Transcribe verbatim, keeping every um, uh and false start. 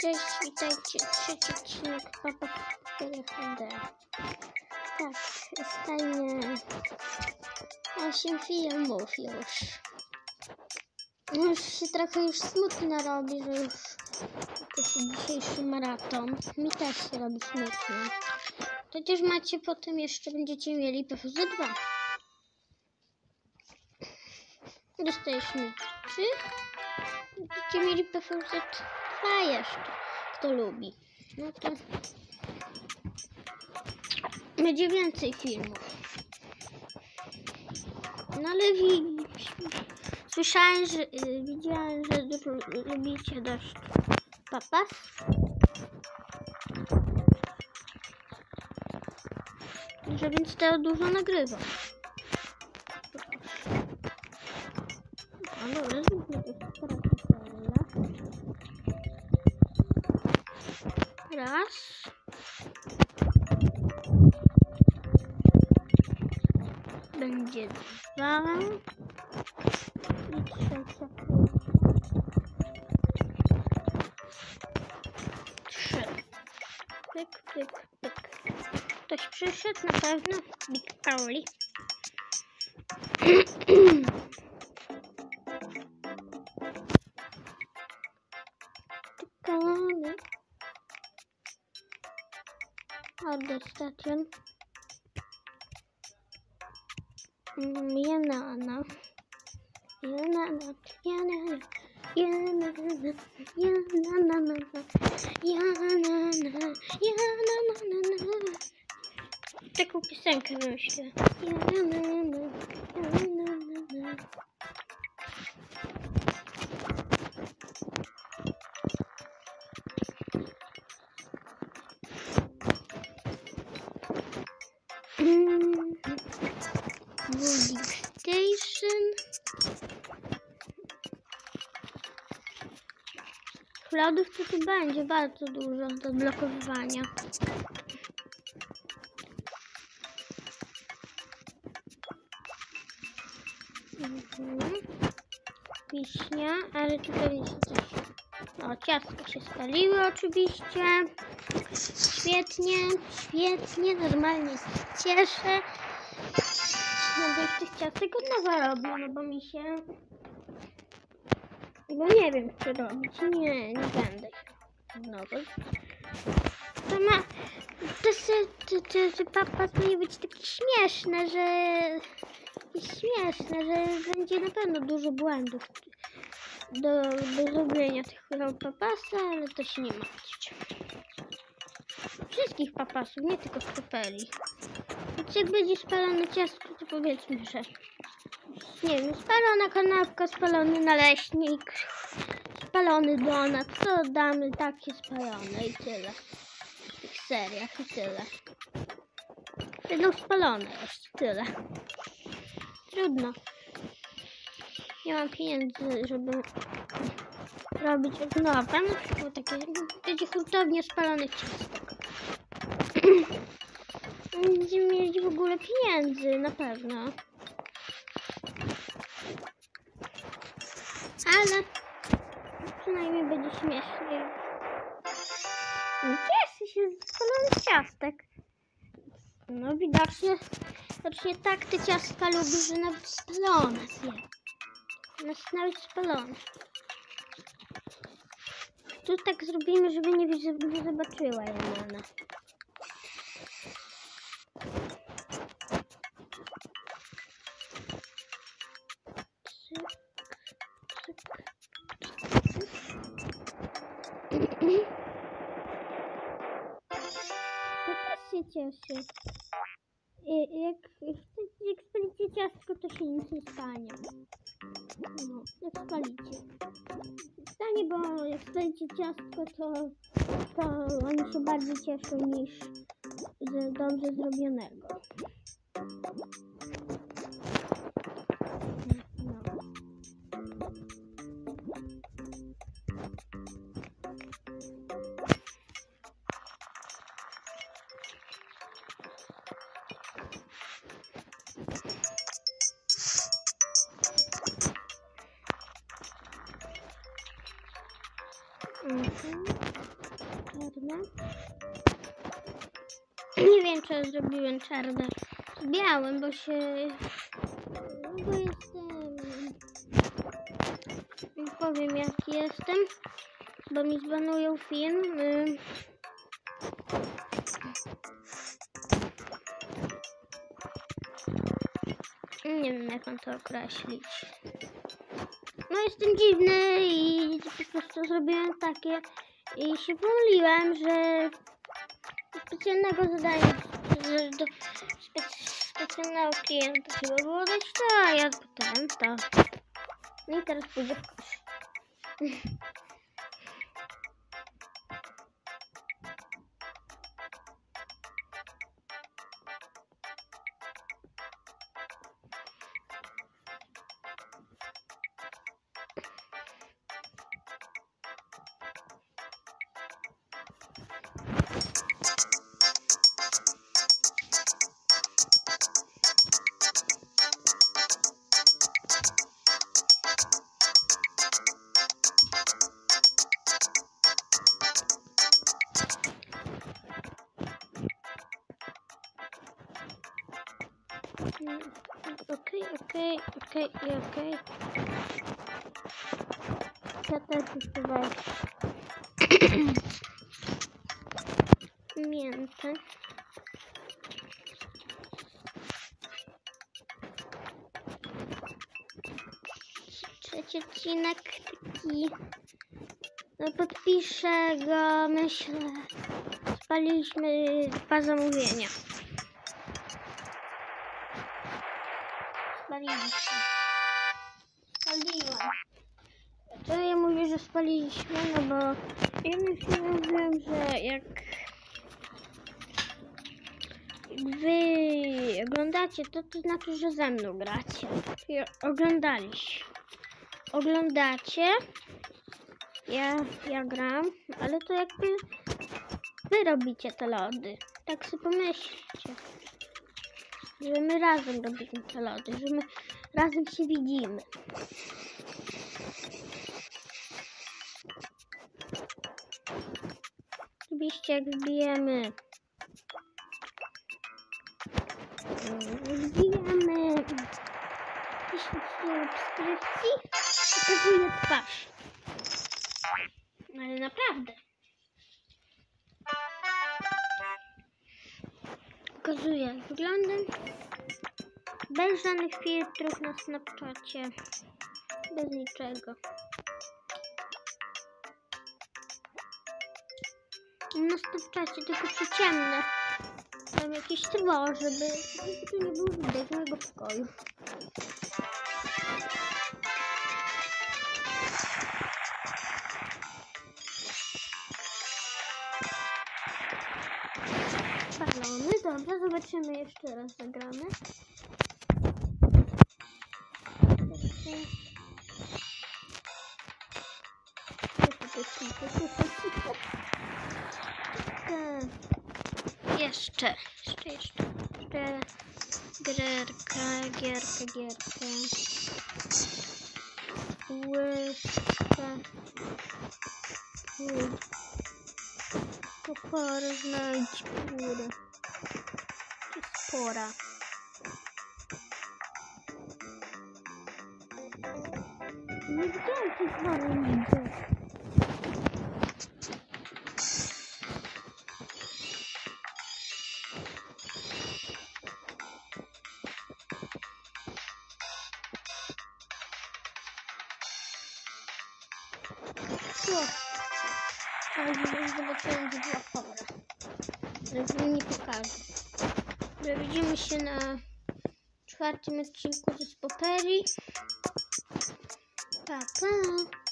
Cześć, witajcie, trzeci odcinek Papa H D. Tak, zostanie osiem filmów już. Już się trochę już smutno robi, że już to jest dzisiejszy maraton. Mi też się robi smutno. Przecież macie potem jeszcze, będziecie mieli P F Z dwa. Dostaliśmy trzy. Będziecie mieli P F Z dwa jeszcze, kto lubi. No to będzie więcej filmów. No ale wi słyszałem, że yy, widziałem, że lubicie też Papas. Że więc to dużo nagrywam. No dobra, zróbmy to raz. Będzie dwa. I trzecia. Trzy. Pyk, pyk, pyk. Ktoś przyszedł na pewno. Big Pauli. Czekamy. Order station. Janana. Janana. Janana. Janana. Janana. Janana. Janana. Taką piosenkę myślę. Janana. Janana. Building Station. Cloudów to tu będzie bardzo dużo do odblokowywania. Mhm. Wiśnia, ale tutaj jest coś. O, ciastka się spaliły oczywiście. Świetnie, świetnie, normalnie się cieszę. Będę już tych ciastek od nowa robił, no bo mi się... Bo nie wiem, co robić. Nie, nie będę od nowa. To ma... To się... To, to, to Papas powinien być takie śmieszne, że... Śmieszne, że będzie na pewno dużo błędów do, do zrobienia tych Papasa, ale to się nie martwcie. Wszystkich Papasów, nie tylko z Pepeli. Więc jak będzie spalone ciastko, to powiedzmy, że nie wiem, spalona kanapka, spalony naleśnik, spalony donat, co damy takie spalone i tyle. W tych seriach i tyle. Będą spalone jeszcze, tyle. Trudno. Nie mam pieniędzy, żeby robić od nowa. Na przykład takie, będzie hurtownia spalonych ciastek. Będziemy mieć w ogóle pieniędzy, na pewno. Ale przynajmniej będzie śmiesznie. Cieszę się z spalonych ciastek. No widocznie, widocznie tak te ciastka lubi, że nawet spalone zje. Nawet spalone. Tu tak zrobimy, żeby nie, nie zobaczyła Janana. To też się cieszy. Jak, jak spalicie ciastko, to się nic nie stanie. No, jak spalicie. Stanie, bo jak spalicie ciastko, to, to oni się bardziej cieszą niż z dobrze zrobionego. No. Mhm. Czarne. Nie wiem, czy ja zrobiłem czarne z białym, bo się... No bo jestem... Nie powiem, jaki jestem, bo mi zbanują film. Nie wiem, jak mam to określić. No jestem dziwny i po prostu zrobiłem takie i się pomyliłem, że specjalnego zadania do spec, specjalnego klienta trzeba było dać to, a ja potem to. No i teraz pójdę w kosz. Okej, okej, okej i okej. Ja też używam mięty. Trzeci odcinek taki, no podpiszę go, myślę. Spaliliśmy dwa zamówienia. Spaliliśmy. Spaliłam. Dlaczego ja mówię, że spaliliśmy? No bo ja myślałem, że jak wy oglądacie to, to znaczy, że ze mną gracie. I oglądaliście. Oglądacie. Ja, ja gram, ale to jakby wy robicie te lody. Tak sobie pomyślcie. Że my razem robimy te lody, że my razem się widzimy. Oczywiście jak wbijemy wbijamy tysiąc subskrypcji, pokazuje twarz. Ale naprawdę. Pokazuję jak wyglądam. Bez żadnych filtrów na Snapchacie. Bez niczego. Na Snapchacie tylko przyciemne. Mam jakieś tło, żeby tu nie było widać mojego pokoju. Palony, dobra, zobaczymy jeszcze raz, zagramy. Jeszcze, jeszcze, jeszcze, jeszcze, gierka, gierka, gierka, łyżka, poporę znajdź górę, czy spora. Nie widziałem tej spory nigdy. Ale zobaczyłem, że była chora. Ale wam nie pokażę. Że widzimy się na czwartym odcinku ze Spoperii. Pa, pa.